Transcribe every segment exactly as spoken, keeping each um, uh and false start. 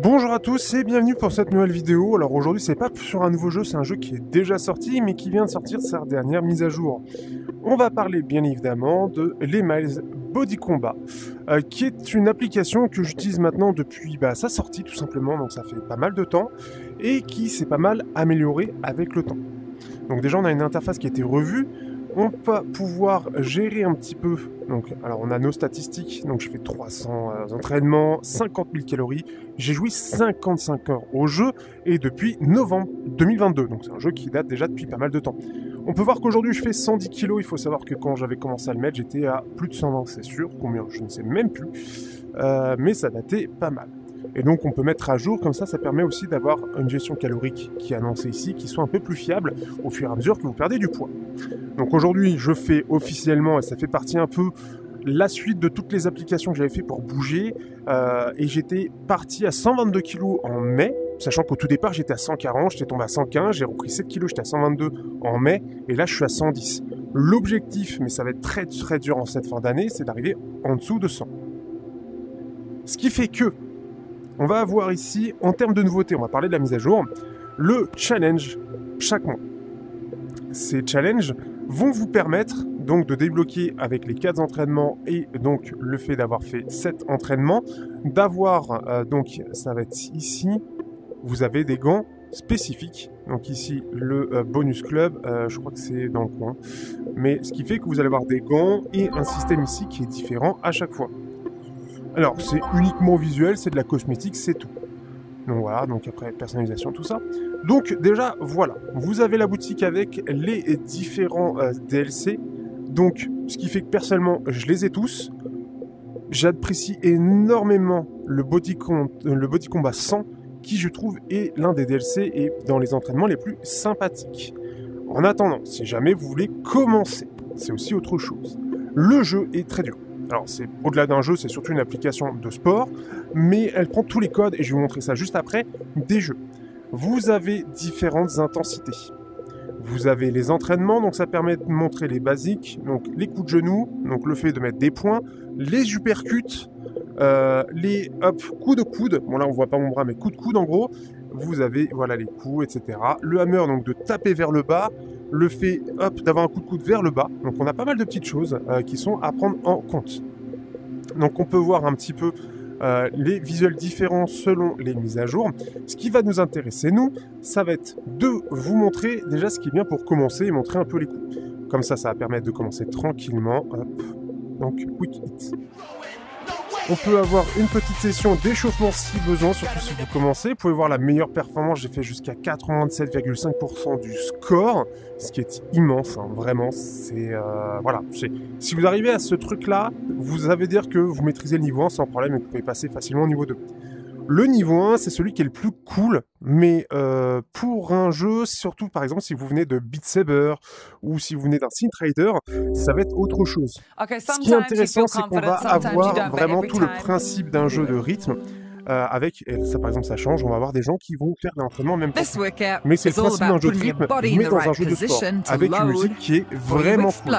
Bonjour à tous et bienvenue pour cette nouvelle vidéo. Alors aujourd'hui c'est pas sur un nouveau jeu, c'est un jeu qui est déjà sorti mais qui vient de sortir sa dernière mise à jour. On va parler bien évidemment de l'Emails Body Combat, euh, qui est une application que j'utilise maintenant depuis bah, sa sortie tout simplement, donc ça fait pas mal de temps, et qui s'est pas mal améliorée avec le temps. Donc déjà on a une interface qui a été revue. On va pouvoir gérer un petit peu, donc, alors on a nos statistiques, donc je fais trois cents euh, entraînements, cinquante mille calories, j'ai joué cinquante-cinq heures au jeu, et depuis novembre deux mille vingt-deux, donc c'est un jeu qui date déjà depuis pas mal de temps. On peut voir qu'aujourd'hui je fais cent dix kilos, il faut savoir que quand j'avais commencé à le mettre, j'étais à plus de cent vingt, c'est sûr, combien, je ne sais même plus, euh, mais ça datait pas mal. Et donc on peut mettre à jour, comme ça, ça permet aussi d'avoir une gestion calorique qui est annoncée ici, qui soit un peu plus fiable au fur et à mesure que vous perdez du poids. Donc aujourd'hui, je fais officiellement, et ça fait partie un peu la suite de toutes les applications que j'avais fait pour bouger, euh, et j'étais parti à cent vingt-deux kilos en mai, sachant qu'au tout départ j'étais à cent quarante, j'étais tombé à cent quinze, j'ai repris sept kilos, j'étais à cent vingt-deux en mai, et là je suis à cent dix. L'objectif, mais ça va être très très dur en cette fin d'année, c'est d'arriver en dessous de cent. Ce qui fait que on va avoir ici, en termes de nouveautés, on va parler de la mise à jour, le challenge chaque mois. Ces challenges vont vous permettre donc de débloquer avec les quatre entraînements et donc le fait d'avoir fait sept entraînements, d'avoir, euh, donc ça va être ici, vous avez des gants spécifiques. Donc ici, le euh, bonus club, euh, je crois que c'est dans le coin. Mais ce qui fait que vous allez avoir des gants et un système ici qui est différent à chaque fois. Alors, c'est uniquement visuel, c'est de la cosmétique, c'est tout. Donc voilà, donc après, personnalisation, tout ça. Donc déjà, voilà, vous avez la boutique avec les différents euh, D L C. Donc, ce qui fait que personnellement, je les ai tous. J'apprécie énormément le Body, Com le Body Combat cent, qui je trouve est l'un des D L C et dans les entraînements les plus sympathiques. En attendant, si jamais vous voulez commencer, c'est aussi autre chose. Le jeu est très dur. Alors, c'est au-delà d'un jeu, c'est surtout une application de sport, mais elle prend tous les codes, et je vais vous montrer ça juste après, des jeux. Vous avez différentes intensités. Vous avez les entraînements, donc ça permet de montrer les basiques, donc les coups de genoux, donc le fait de mettre des points, les uppercuts, euh, les hop, coups de coude, bon là on voit pas mon bras, mais coups de coude en gros, vous avez voilà les coups, et cetera. Le hammer, donc de taper vers le bas, le fait hop d'avoir un coup de coude vers le bas, donc on a pas mal de petites choses euh, qui sont à prendre en compte. Donc on peut voir un petit peu euh, les visuels différents selon les mises à jour. Ce qui va nous intéresser nous, ça va être de vous montrer déjà ce qui est bien pour commencer et montrer un peu les coups. Comme ça, ça va permettre de commencer tranquillement. Hop. Donc quick hit. On peut avoir une petite session d'échauffement si besoin, surtout si vous commencez. Vous pouvez voir la meilleure performance, j'ai fait jusqu'à quatre-vingt-dix-sept virgule cinq pour cent du score, ce qui est immense, hein, vraiment, c'est... Euh, voilà, si vous arrivez à ce truc-là, vous avez dire que vous maîtrisez le niveau un sans problème et que vous pouvez passer facilement au niveau deux. Le niveau un, c'est celui qui est le plus cool, mais euh, pour un jeu, surtout par exemple si vous venez de Beat Saber ou si vous venez d'un Sim Trader, ça va être autre chose. Okay, ce qui est intéressant, c'est qu'on va avoir vraiment tout le principe d'un jeu de rythme. Euh, avec, et ça par exemple ça change, on va avoir des gens qui vont faire de l'entraînement en même temps. Mais c'est le principe d'un jeu de rythme, mais dans un jeu de sport, avec une musique qui est vraiment cool.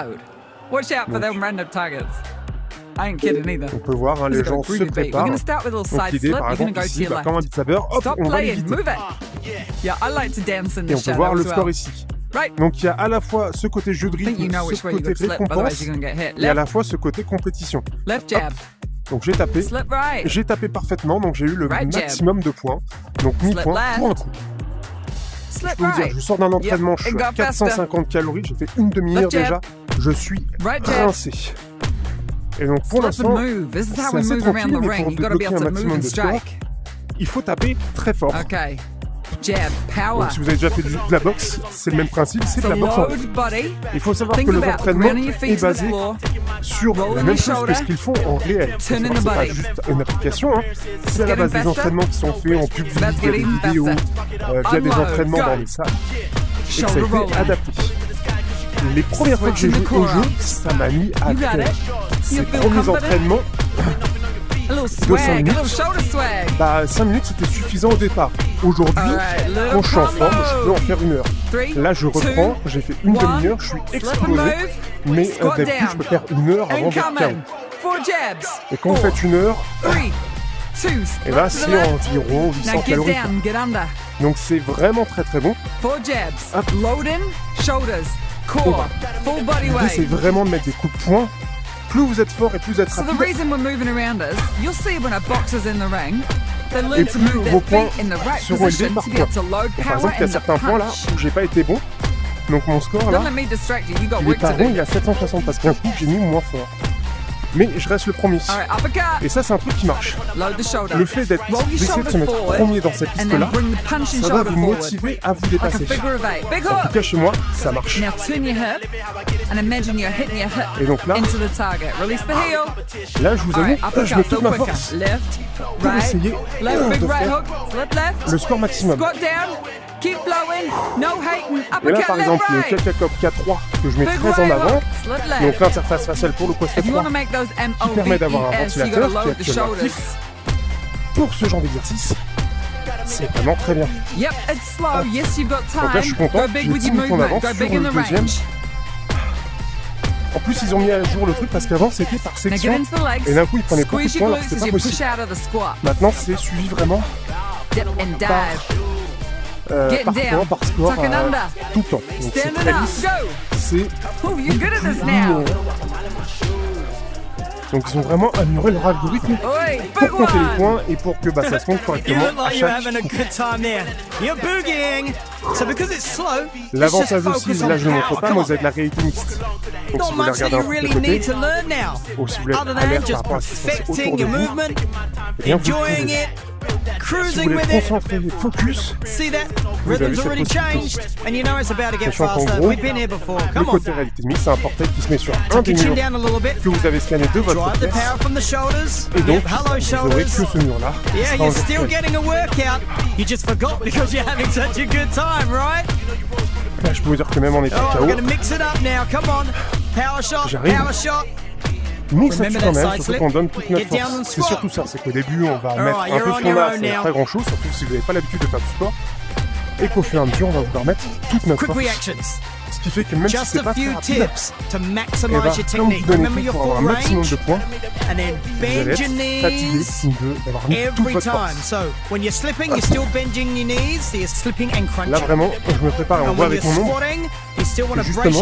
Donc, on peut voir, hein, les gens se préparent. Donc l'idée, par exemple, ici, bah, comme un Beat Saber, hop, on va l'éviter. Et on peut voir le score ici. Donc il y a à la fois ce côté jeu de rythme, ce côté récompense, et à la fois ce côté compétition. Hop. Donc j'ai tapé, j'ai tapé parfaitement, donc j'ai eu le maximum de points. Donc mille points pour un coup. Je peux vous dire, je sors d'un entraînement, je suis à quatre cent cinquante calories, j'ai fait une demi-heure déjà, je suis rincé. Et donc pour l'instant, c'est assez tranquille, mais pour débloquer un maximum de score, il faut taper très fort. Donc si vous avez déjà fait de la boxe, c'est le même principe, c'est de la boxe en rythme. Il faut savoir que l'entraînement est basé sur la même chose que ce qu'ils font en réel. C'est pas juste une application, hein. C'est à la base des entraînements qui sont faits en public, via des vidéos, euh, via des entraînements dans les salles, et que ça a été adapté. Les premières fois que j'ai joué au jeu, ça m'a mis à terre. Ces premiers entraînements de cinq minutes, bah cinq minutes c'était suffisant au départ. Aujourd'hui, quand je suis en forme, je peux en faire une heure. Là je reprends, j'ai fait une demi-heure, je suis explosé, mais euh, d'habitude je peux faire une heure avant d'être K O. Et quand vous faites une heure, Et là, c'est environ huit cents calories. Donc c'est vraiment très très bon. Hop. L'idée, c'est vraiment de mettre des coups de poing. Plus vous êtes fort et plus vous êtes rapide. Et plus vos points seront élevés par point. Par exemple, il y a certains points là où j'ai pas été bon. Donc mon score là, il est pas bon, il est à sept cent soixante parce qu'un coup j'ai mis moins fort. Mais je reste le premier. Et ça, c'est un truc qui marche. Le fait d'être, d'essayer de se mettre premier dans cette liste-là, ça va vous motiver à vous dépasser. En tout cas, chez moi, ça marche. Et donc là, là, je vous avoue, je mets toute ma force pour essayer de faire le score maximum. Et là, par exemple, le Kakakop K trois que je mets très en avant, donc l'interface faciale pour le Quest trois qui permet d'avoir un ventilateur qui est actuellement actif pour ce genre d'exercice, c'est vraiment très bien. Ah. Donc là, je suis content, j'ai dix minutes en avance sur le deuxième. En plus, ils ont mis à jour le truc parce qu'avant c'était par section et d'un coup ils prenaient beaucoup de points alors que c'était pas possible. Maintenant, c'est suivi vraiment par Euh, par point, par score, euh, tout le temps. Donc c'est très lisse, c'est linéaire. Donc ils ont vraiment amélioré leur algorithme pour compter les points et pour que bah, ça se compte correctement à chaque coup. L'avantage aussi, là je ne le montre pas, moi vous avez de la réalité mixte. Donc si vous voulez regarder un peu de côté, ou si vous voulez être alerte par rapport à ce qui se passe autour de vous, eh bien vous pouvez. Si vous voulez être concentré et focus, vous avez cette possibilité. Sachant qu'en gros, le côté réalité mixte, c'est un portail qui se met sur un des murs que vous avez scanné de votre pièce. Et donc, vous aurez que ce mur-là. Là, je peux vous dire que même en état K O, j'arrive. Mais ça tue quand même, surtout qu'on donne toute notre force. C'est surtout ça, c'est qu'au début on va mettre un peu ce qu'on a, c'est pas grand chose, surtout si vous n'avez pas l'habitude de faire du sport. Et qu'au fur et à mesure on va vouloir mettre toute notre force. Ce qui fait que même si c'est pas très rapide, et bah, comme vous donnez tout pour avoir un maximum de points, vous allez être fatigué d'avoir mis toute votre force. Là vraiment, je me prépare et on voit avec mon nombre que justement,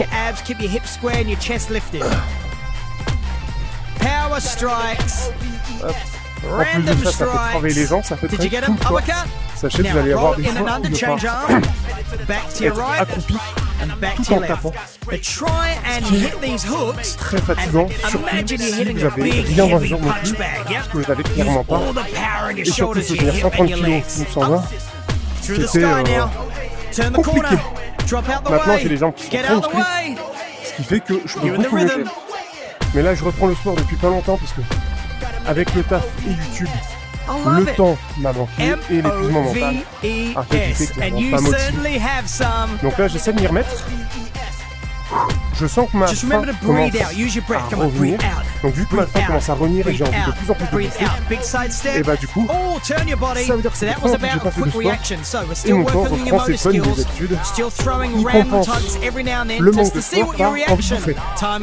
Power strikes. Hop. En plus de ça, ça fait travailler les gens, ça fait travailler tout le corps. Sachez que vous allez avoir des fois où il va falloir être accroupi tout en tapant. Ce qui est très fatigant, surtout si vous avez rien dans les jambes non plus, parce que je l'avais clairement pas. Et surtout se tenir cent trente kilos ou cent vingt, c'était euh, compliqué. Maintenant j'ai les jambes qui sont très musclées, ce qui fait que je peux beaucoup mieux faire. Mais là, je reprends le sport depuis pas longtemps parce que, avec le taf et YouTube, le temps m'a manqué et l'épuisement mental a fait que j'étais clairement pas motivé. Donc là, j'essaie de m'y remettre. Je sens que ma faim commence à revenir. Donc vu que ma faim commence à revenir et que j'ai envie de plus en plus de bouffer, et bah du coup, ça veut dire que c'est trop que j'ai pas fait de sport. Et mon corps reprend ses bonnes vieilles habitudes. Il compense le manque de sport par envie de bouffer.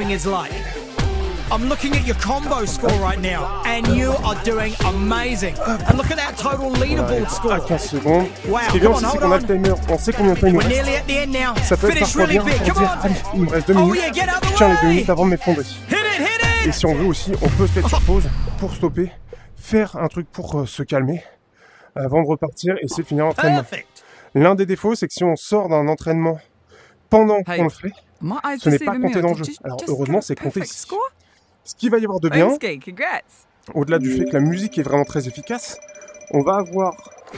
I'm looking at your combo score right now, and you are doing amazing. And look at that total leaderboard score. À quinze secondes. Ce qui est bien aussi, c'est qu'on a le timer. On sait combien de temps il nous reste. Ça peut être parfois bien pour dire, allez, il me reste deux minutes. Je tiens les deux minutes avant de m'effondrer. Et si on veut aussi, on peut se mettre sur pause pour stopper, faire un truc pour euh, se calmer, avant de repartir et essayer de finir l'entraînement. L'un des défauts, c'est que si on sort d'un entraînement pendant qu'on le fait, ce n'est pas compté dans le jeu. Alors heureusement, c'est compté ici. Ce qu'il va y avoir de bien, au-delà du fait que la musique est vraiment très efficace, on va avoir...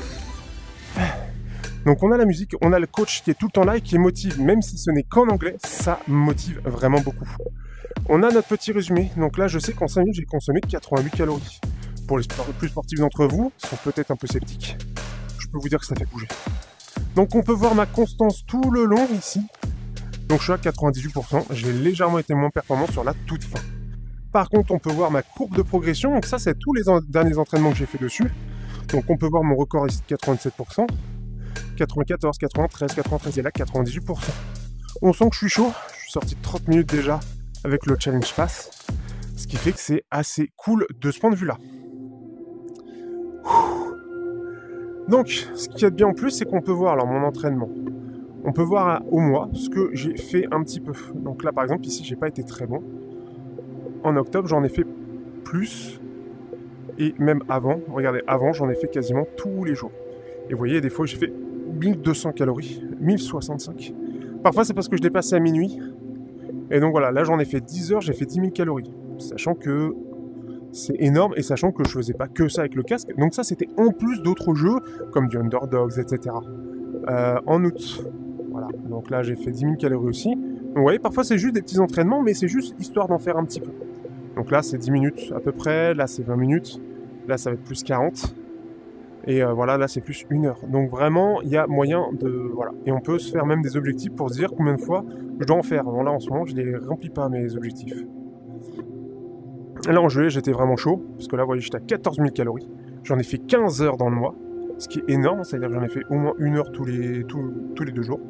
Donc on a la musique, on a le coach qui est tout le temps là et qui motive, même si ce n'est qu'en anglais, ça motive vraiment beaucoup. On a notre petit résumé, donc là je sais qu'en cinq minutes j'ai consommé quatre-vingt-huit calories. Pour les plus sportifs d'entre vous, qui sont peut-être un peu sceptiques, je peux vous dire que ça fait bouger. Donc on peut voir ma constance tout le long ici. Donc je suis à quatre-vingt-dix-huit pour cent, j'ai légèrement été moins performant sur la toute fin. Par contre, on peut voir ma courbe de progression. Donc ça, c'est tous les en derniers entraînements que j'ai fait dessus. Donc on peut voir mon record ici de quatre-vingt-dix-sept pour cent, quatre-vingt-quatorze, quatre-vingt-treize, quatre-vingt-treize et là quatre-vingt-dix-huit pour cent. On sent que je suis chaud. Je suis sorti de trente minutes déjà avec le challenge pass. Ce qui fait que c'est assez cool de ce point de vue-là. Donc, ce qu'il y a de bien en plus, c'est qu'on peut voir alors, mon entraînement. On peut voir au mois ce que j'ai fait un petit peu. Donc là, par exemple, ici, j'ai pas été très bon. En octobre, j'en ai fait plus. Et même avant, regardez, avant, j'en ai fait quasiment tous les jours. Et vous voyez, des fois, j'ai fait mille deux cents calories, mille soixante-cinq. Parfois, c'est parce que je dépassais à minuit. Et donc voilà, là, j'en ai fait dix heures, j'ai fait dix mille calories. Sachant que c'est énorme et sachant que je faisais pas que ça avec le casque. Donc ça, c'était en plus d'autres jeux, comme du Underdogs, et cetera. Euh, en août, voilà. Donc là, j'ai fait dix mille calories aussi. Donc vous voyez, parfois, c'est juste des petits entraînements, mais c'est juste histoire d'en faire un petit peu. Donc là, c'est dix minutes à peu près. Là, c'est vingt minutes. Là, ça va être plus quarante. Et euh, voilà, là, c'est plus une heure. Donc vraiment, il y a moyen de... Voilà. Et on peut se faire même des objectifs pour se dire combien de fois je dois en faire. Bon, là, en ce moment, je ne les remplis pas, mes objectifs. Là, en juillet, j'étais vraiment chaud. Parce que là, vous voyez, j'étais à quatorze mille calories. J'en ai fait quinze heures dans le mois. Ce qui est énorme. C'est-à-dire que j'en ai fait au moins une heure tous les, tous, tous les deux jours.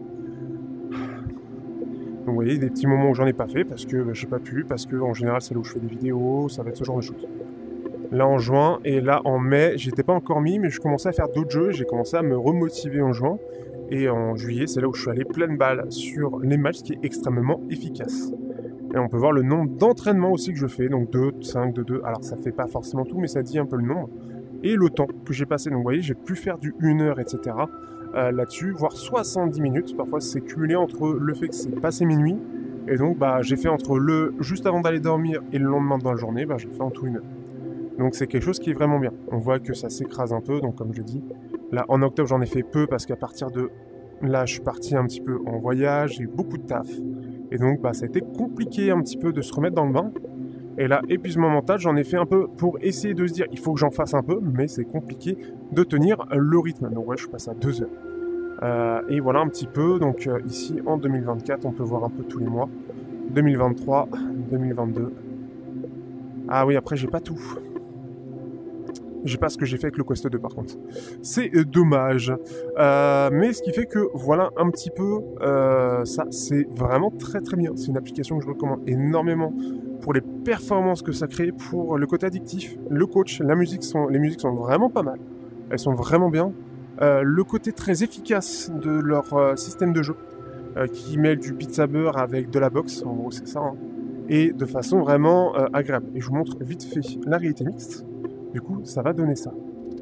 Donc vous voyez, des petits moments où j'en ai pas fait parce que bah, j'ai pas pu, parce que en général c'est là où je fais des vidéos, ça va être ce genre de choses. Là en juin, et là en mai, j'étais pas encore mis, mais je commençais à faire d'autres jeux, j'ai commencé à me remotiver en juin. Et en juillet, c'est là où je suis allé pleine balle sur les matchs, ce qui est extrêmement efficace. Et on peut voir le nombre d'entraînements aussi que je fais, donc deux, cinq, deux, deux. Alors ça fait pas forcément tout, mais ça dit un peu le nombre. Et le temps que j'ai passé, donc vous voyez, j'ai pu faire du une heure, et cetera. Euh, là-dessus, voire soixante-dix minutes. Parfois, c'est cumulé entre le fait que c'est passé minuit, et donc bah, j'ai fait entre le juste avant d'aller dormir et le lendemain dans la journée, bah, j'ai fait en tout une heure. Donc c'est quelque chose qui est vraiment bien. On voit que ça s'écrase un peu, donc comme je dis, là en octobre j'en ai fait peu parce qu'à partir de là je suis parti un petit peu en voyage, j'ai eu beaucoup de taf, et donc bah, ça a été compliqué un petit peu de se remettre dans le bain. Et là, épuisement mental, j'en ai fait un peu pour essayer de se dire, il faut que j'en fasse un peu, mais c'est compliqué de tenir le rythme. Donc ouais, je passe à deux heures. Euh, et voilà un petit peu, donc euh, ici, en deux mille vingt-quatre, on peut voir un peu tous les mois. deux mille vingt-trois, deux mille vingt-deux. Ah oui, après, j'ai pas tout. J'ai pas ce que j'ai fait avec le Quest deux, par contre. C'est euh, dommage. Euh, mais ce qui fait que, voilà un petit peu, euh, ça, c'est vraiment très très bien. C'est une application que je recommande énormément pour les performances que ça crée, pour le côté addictif, le coach, la musique sont, les musiques sont vraiment pas mal. Elles sont vraiment bien. Euh, le côté très efficace de leur euh, système de jeu, euh, qui mêle du beat saber avec de la boxe, en gros c'est ça, hein, et de façon vraiment euh, agréable. Et je vous montre vite fait la réalité mixte. Du coup, ça va donner ça.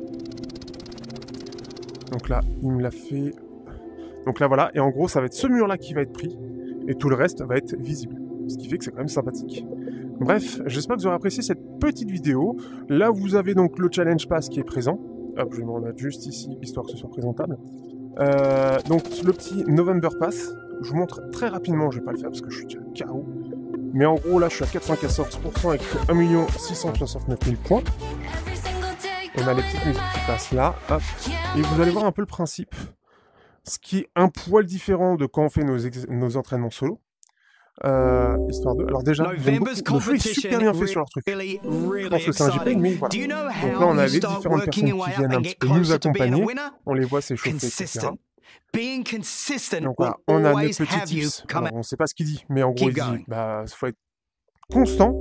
Donc là, il me l'a fait... Donc là, voilà. Et en gros, ça va être ce mur-là qui va être pris. Et tout le reste va être visible. Ce qui fait que c'est quand même sympathique. Bref, j'espère que vous aurez apprécié cette petite vidéo. Là, vous avez donc le Challenge Pass qui est présent. Hop, je vais me remettre juste ici, histoire que ce soit présentable. Euh, donc, le petit November Pass. Je vous montre très rapidement. Je ne vais pas le faire parce que je suis déjà K O. Mais en gros, là, je suis à quatre-vingt-quatorze pour cent avec un million six cent soixante-neuf mille points. On a les petites musiques qui passent là, hop. Et vous allez voir un peu le principe. Ce qui est un poil différent de quand on fait nos, nos entraînements solo. Euh, histoire de... Alors déjà, j'aime beaucoup. Le jeu est super bien fait sur leur truc. Je pense que c'est un JPEG, mais voilà. Donc là, on a les différentes personnes qui viennent un petit peu nous accompagner. On les voit s'échauffer, et cetera. Donc voilà, on a nos petits tips. Alors, on ne sait pas ce qu'il dit, mais en gros, il dit bah, il faut être constant.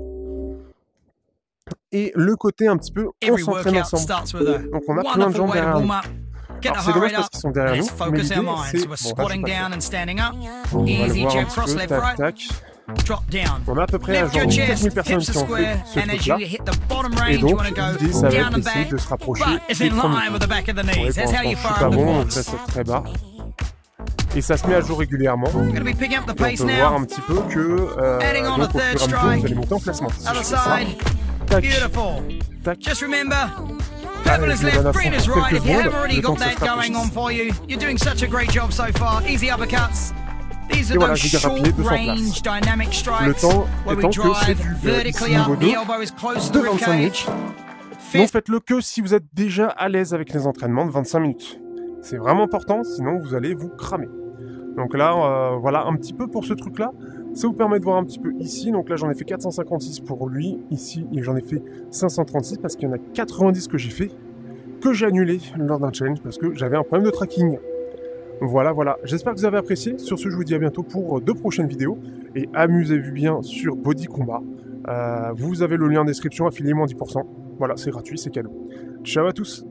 Et le côté un petit peu, on s'entraîne ensemble. Donc on a plein de gens derrière nous. Alors c'est dommage parce qu'ils sont derrière nous, mais l'idée c'est... Bon, là, je vais pas le faire. On va le voir un petit peu, tac, tac. On a à peu près à genre quatre mille personnes qui ont fait ce truc-là. Et donc, l'idée, ça va être d'essayer de se rapprocher des premiers. Ouais, pour l'instant, je suis pas bon, je reste très bas. Et ça se met à jour régulièrement. Et on peut voir un petit peu que, euh, donc au fur et à mesure, vous allez monter en classement. Si je fais ça, tac, tac. Purple is left, green is right. If you haven't already got that going on for you, you're doing such a great job so far. Easy uppercuts. These are those short-range dynamic strikes where we drive vertically up. The elbow is close to the ribcage. Donc faites-le que si vous êtes déjà à l'aise avec les entraînements de vingt-cinq minutes. C'est vraiment important, sinon vous allez vous cramer. Donc là, euh, voilà un petit peu pour ce truc-là. Ça vous permet de voir un petit peu ici. Donc là, j'en ai fait quatre cent cinquante-six pour lui. Ici, j'en ai fait cinq cent trente-six parce qu'il y en a quatre-vingt-dix que j'ai fait, que j'ai annulé lors d'un challenge parce que j'avais un problème de tracking. Voilà, voilà. J'espère que vous avez apprécié. Sur ce, je vous dis à bientôt pour deux prochaines vidéos. Et amusez-vous bien sur Body Combat. Euh, vous avez le lien en description, affiliez moins dix pour cent. Voilà, c'est gratuit, c'est cadeau. Ciao à tous.